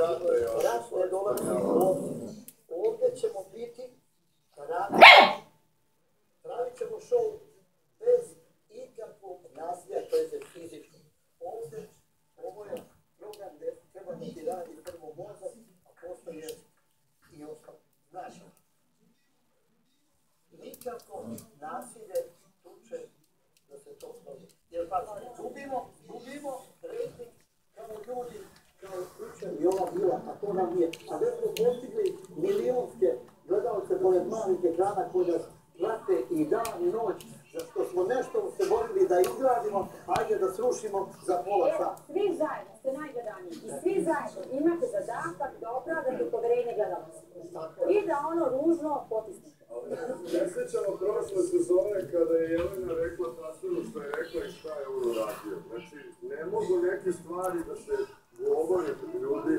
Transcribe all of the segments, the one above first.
rat ne dolazi ovdje. Ovdje ćemo biti radi. Pravit ćemo show bez ikakvog nasilja, to je fizičko. Ovdje, ovo je program gdje treba da ti radi prvo mozak, a postoji jezik i ostalo. Znači, nikako nasilje tuče da se to stoji. Jer pa gubimo rejting kao ljudi, kao slučaj i ova bila, a to nam je. A već smo postigli milionske gledalce pored malih ekrana koji nas prate i dan i noć, za što smo nešto se borili da izgradimo, ajde da srušimo za pola sata. Svi zajedno ste najgledaniji i svi zajedno imate zadatak da opravdate poverenje gledalaca. I da ono ružno potisnete. Ne sjećamo prošle sezone kada je Jelena rekla tasveno što je rekla i šta je ono radio. Znači, ne mogu neke stvari da se govore ljudi.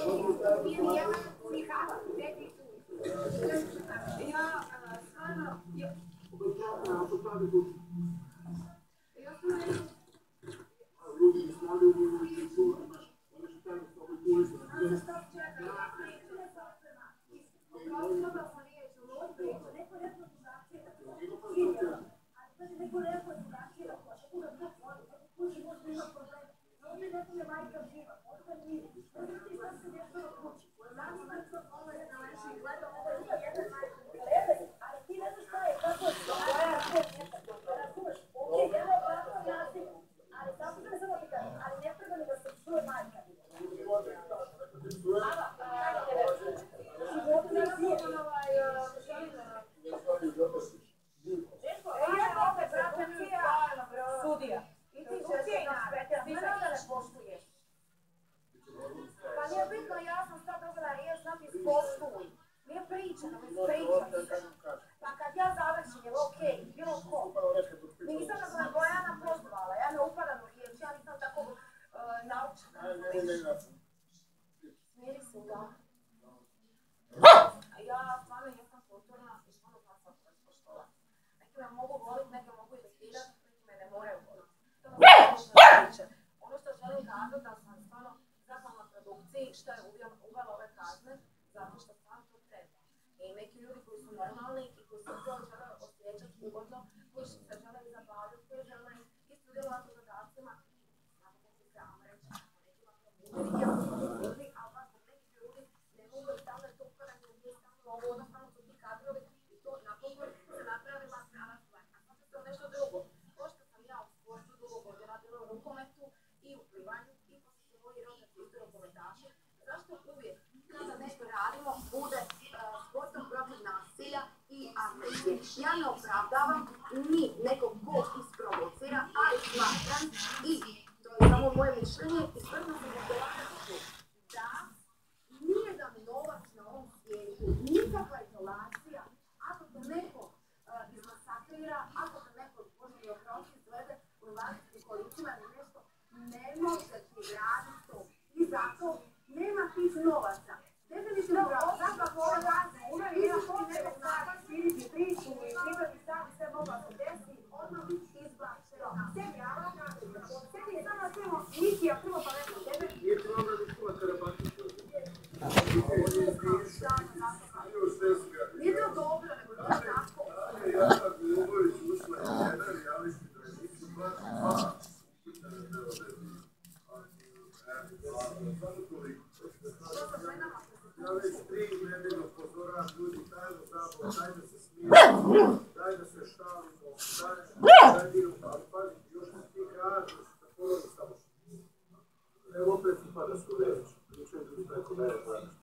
Što je uvela ove kazne, zato što stvarno to treba. I neki ljudi koji su normalni i koji se to žele osjećati ugodno, koji se žele zabaviti, koji žele i sudjelovati u zadacima, znamo da se trebamo reći, nekima probuditi, ali vas neki ljudi ne mogu stalno to upadati, ne mogu stalno ovo, jednostavno su ti kadrovi i to napokon se napravi masnjava stvar. A sad se to nešto drugo. To što sam ja u sportu dugo godina bila u rukometu i u plivanju i poslije moji rodnici i rukometaši, zašto uvijek kada nešto radimo bude sportom protiv nasilja i agresije? Ja ne opravdavam ni nekog ko isprovocira, ali smatram i to je samo moje mišljenje i stvarno sam odgovarati da nije da novac na ovom svijetu, nikakva izolacija, ako te neko izmasakrira, ako te neko Bože oprosti izvede u invalidskim kolicima ili nešto, ne može ti raditi to. I zato nema tih novaca. Definitivno, zakon ova razne, uvijek ima hoće znati, širiti priču i priprati sami sve mogla se desi, odmah biti izbačeno. Sebi, ja vam kažem, od sebi je samo svemo Nikija prvo pa neko tebe. Nije problem da čula Karabatić. Nije to dobro, nego to je tako. Ja sam Ljubović ušla jedan reality tradiciju, ja već 3 nedelje upozoravam ljudi, dajmo zabavno, daj da se smijemo, daj da se šalimo, daj diramo, ali pazi, još mi ti kažeš da polovi samo što. Evo opet mi pada su reći.